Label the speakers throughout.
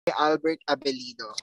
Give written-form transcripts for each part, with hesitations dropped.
Speaker 1: Albert Abelino.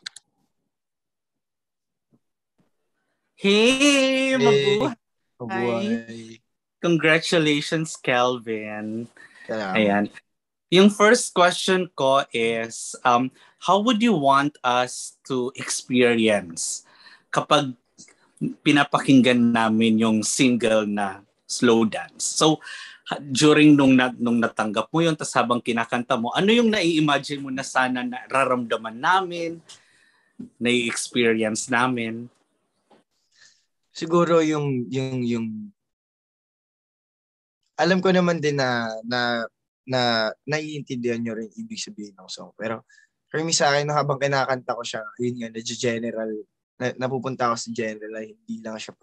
Speaker 2: Hey,
Speaker 3: Hey,
Speaker 2: mabuhay!
Speaker 3: mabuhay.
Speaker 2: Congratulations, Kelvin.
Speaker 3: Salamat.
Speaker 2: Ayan. Yung first question ko is, how would you want us to experience kapag pinapakinggan namin yung single na Slow Dance? So, during nung natanggap mo yun, tas habang kinakanta mo, ano yung nai-imagine mo na sana nararamdaman namin, nai-experience namin?
Speaker 3: Siguro yung alam ko naman din na naiintindihan nyo rin ibig sabihin ng song. Pero for me sa akin, habang kinakanta ko siya, yun nga, general, napupunta ako sa general, hindi lang siya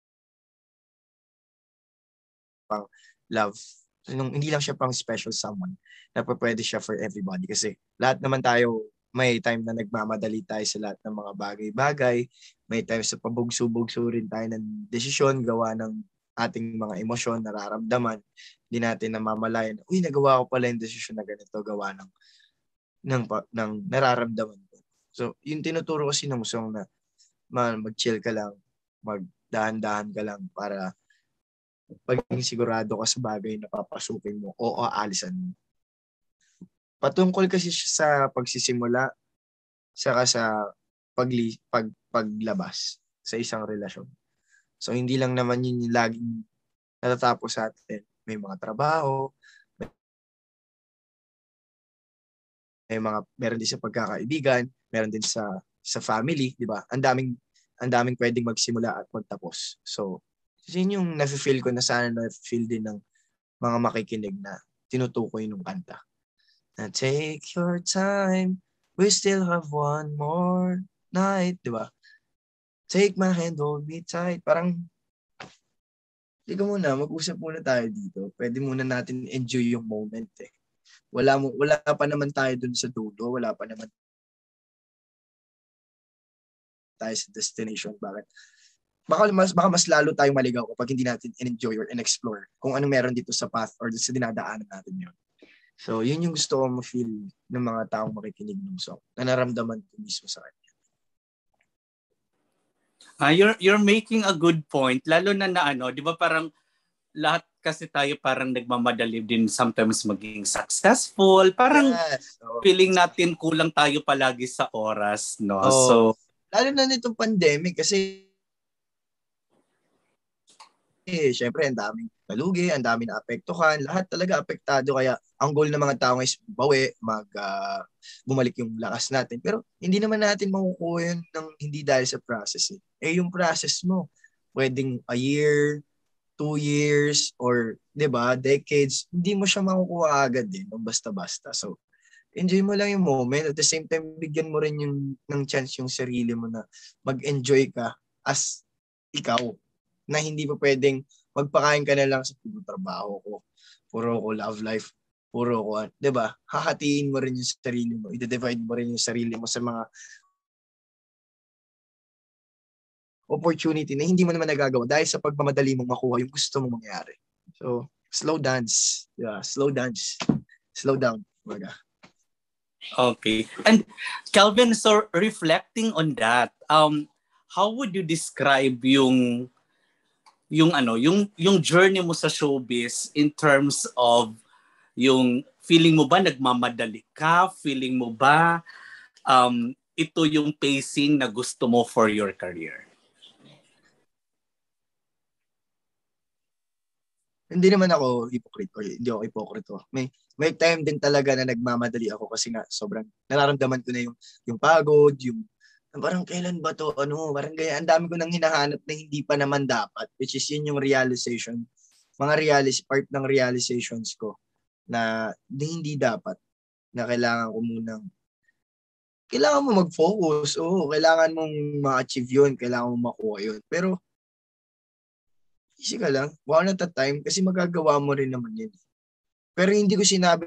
Speaker 3: pang love. Hindi lang siya pang special someone na pwede siya for everybody. Kasi lahat naman tayo, may time na nagmamadali tayo sa lahat ng mga bagay-bagay. May time sa pabugso-bugso rin tayo ng desisyon, gawa ng ating mga emosyon, nararamdaman. Hindi natin namamalayan, uy, nagawa ko pala yung desisyon na ganito, gawa ng nararamdaman ko. So, yung tinuturo kasi ng song na mag-chill ka lang, magdahan-dahan ka lang para paging sigurado ka sa bagay na papasukin mo o aalisan mo. Patungkol kasi siya sa pagsisimula saka sa paglabas sa isang relasyon. So, hindi lang naman yun yung laging natatapos sa atin. May mga trabaho, meron din sa pagkakaibigan, meron din sa family, di ba? Ang daming pwedeng magsimula at magtapos. So, yun yung nafe-feel ko na sana nafe-feel din ng mga makikinig na tinutukoy ng kanta. Na take your time, we still have one more night, di ba? Take my hand, hold me tight. Parang, di ka muna, mag-usap muna tayo dito. Pwede muna natin enjoy yung moment eh. Wala pa naman tayo dun sa dulo, wala pa naman tayo sa destination. Bakit? Baka mas lalo tayong maligaw kapag hindi natin enjoy or in-explore kung ano meron dito sa path or sa dinadaanan natin yun. So, yun yung gusto ko ma-feel ng mga taong makikinig ng song na naramdaman ko mismo sa kanya.
Speaker 2: You're making a good point. Lalo na ano, di ba parang lahat kasi tayo parang nagmamadali din sometimes maging successful. Parang
Speaker 3: yes.
Speaker 2: feeling natin kulang tayo palagi sa oras, no? So,
Speaker 3: lalo na nitong pandemic kasi syempre ang daming nalugi, ang daming naapektuhan, lahat talaga apektado. Kaya ang goal ng mga tao is bawi, bumalik yung lakas natin. Pero hindi naman natin makukuha yun ng hindi dahil sa process. Yung process mo, pwedeng a year, 2 years, or 'di ba, decades, hindi mo siya makukuha agad ng basta-basta. So, enjoy mo lang yung moment. At the same time, bigyan mo rin ng chance yung sarili mo na mag-enjoy ka as ikaw. Na hindi pa pwedeng magpakain ka na lang sa puro trabaho ko, puro ko love life, puro ko, 'di ba? Hahatiin mo rin yung sarili mo, i-divide mo rin yung sarili mo sa mga opportunity na hindi mo naman nagagawa dahil sa pagmamadali mong makuha yung gusto mong mangyari. So, slow dance. Yeah, slow dance. Slow down. Baga.
Speaker 2: okay. And Kelvin, so reflecting on that, how would you describe yung journey mo sa showbiz in terms of yung feeling mo ba nagmamadali ka? Feeling mo ba ito yung pacing na gusto mo for your career?
Speaker 3: Hindi naman ako hypocrite or hindi ako hypocrite. May time din talaga na nagmamadali ako kasi nga sobrang nararamdaman ko na yung pagod, yung parang kailan ba to, parang gaya, ang dami ko nang hinahanap na hindi pa naman dapat, which is yun yung realization, part ng realizations ko na hindi dapat, na kailangan mo mag-focus, kailangan mong ma-achieve yun, kailangan mong makuha yun, pero easy ka lang, one at a time, kasi magagawa mo rin naman yun. Pero hindi ko sinabi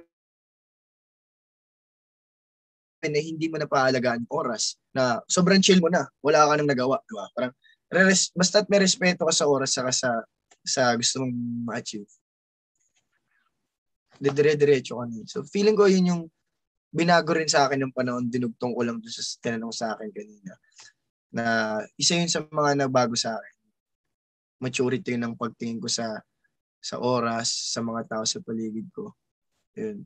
Speaker 3: na hindi mo na paalagaan oras, na sobrang chill mo na, wala ka nang nagawa, diba? Parang, basta't may respeto ka sa oras saka sa gusto mong ma-achieve. Dire-diretso ka na. So, feeling ko yun yung binago rin sa akin ng panahon, dinugtong ko lang doon sa tinanong sa akin kanina, na isa yun sa mga nagbago sa akin. Maturity yun ng pagtingin ko sa oras, sa mga tao sa paligid ko. Yun.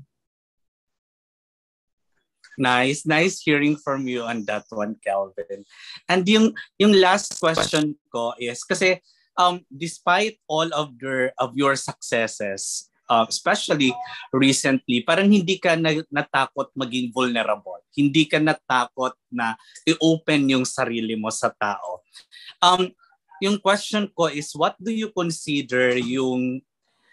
Speaker 2: Nice hearing from you on that one, Calvin. And yung last question ko is, kasi despite all of your successes, especially recently, parang hindi ka natakot maging vulnerable. Hindi ka natakot na i-open yung sarili mo sa tao. Yung question ko is, what do you consider yung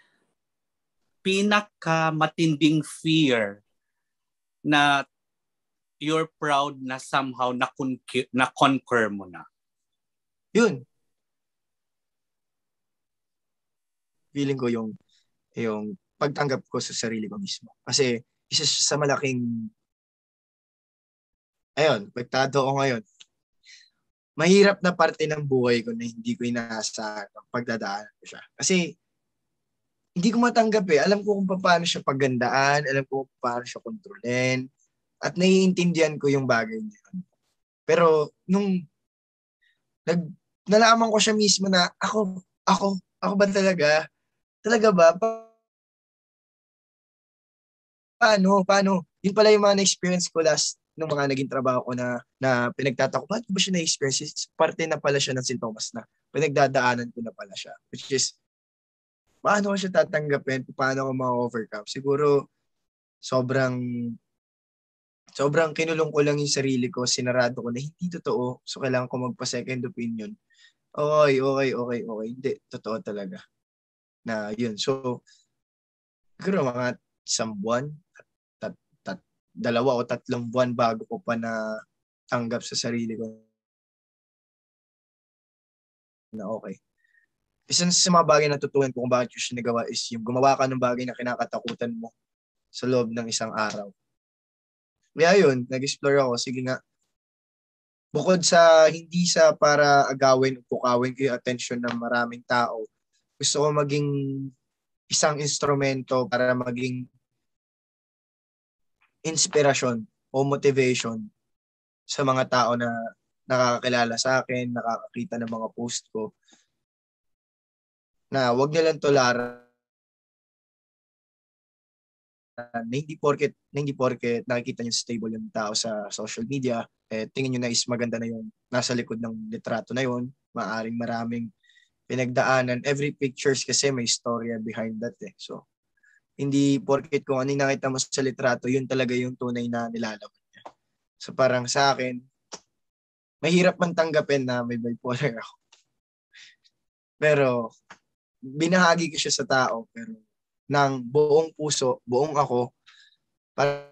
Speaker 2: pinaka-matinding fear na you're proud na somehow na-conquer mo na?
Speaker 3: Yun. Feeling ko yung pagtanggap ko sa sarili ko mismo. Kasi isa sa malaking, pagtado ko ngayon, mahirap na parte ng buhay ko na hindi ko inaasahan ang pagdadaanan ko siya. Kasi hindi ko matanggap eh. Alam ko kung paano siya pagandaan, alam ko kung paano siya kontrolin, at naiintindihan ko yung bagay niya. Pero nung nalaman ko siya mismo na ako ba talaga? Talaga ba? Paano? Yun pala yung mga na-experience ko last nung mga naging trabaho ko na pinagtatako. Paano ba siya na-experience? Parte na pala siya ng sintomas na pinagdadaanan ko na pala siya. Which is, paano ko siya tatanggapin? Paano ko ma-overcome? Siguro, sobrang kinulong ko lang yung sarili ko, sinarado ko na hindi totoo. So, kailangan ko magpa-second opinion. Okay. Hindi, totoo talaga. Na yun. So, siguro mga isang buwan, 2 o 3 buwan bago ko pa na tanggap sa sarili ko na okay. Isa sa mga bagay na tutunan ko kung bakit ko siya nagawa is yung gumawa ka ng bagay na kinakatakutan mo sa loob ng isang araw. Kaya yun, nag-explore ako. Sige nga, bukod sa hindi sa para agawin o pukawin ko yung attention ng maraming tao, gusto ko maging isang instrumento para maging inspirasyon o motivation sa mga tao na nakakakilala sa akin, nakakakita ng mga post ko, na wag nilang tularan na hindi porket nakikita niyo stable yung tao sa social media, tingin niyo na is maganda na yung nasa likod ng litrato na yun. Maaring maraming pinagdaanan. Every pictures kasi may storya behind that eh. So, hindi porket kung ano yung nakita mo sa litrato, yun talaga yung tunay na nilalaman niya. So, parang sa akin, mahirap man tanggapin na may bipolar ako. Pero, binahagi ko siya sa tao, pero ng buong puso, buong ako, para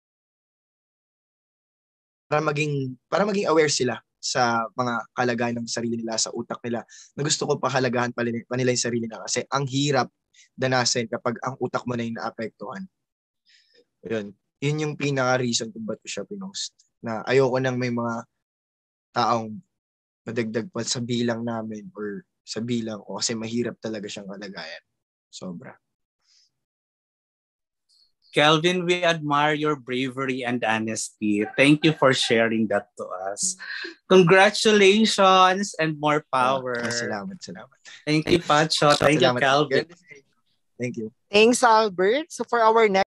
Speaker 3: maging aware sila sa mga kalagayan ng sarili nila, sa utak nila, na gusto ko pahalagahan pa nila yung sarili nila. Kasi ang hirap danasin kapag ang utak mo na yung naapektuhan. Yun yung pinaka-reason kung ba't ko siya pinost. Na ayoko nang may mga taong madagdag pa sa bilang namin or sa bilang ko kasi mahirap talaga siyang kalagayan. Sobra.
Speaker 2: Calvin, we admire your bravery and honesty. Thank you for sharing that to us. Congratulations and more power.
Speaker 3: Salamat.
Speaker 2: Thank you, Pacho. Thank you, Calvin.
Speaker 3: Thank you.
Speaker 1: Thanks, Albert. So for our next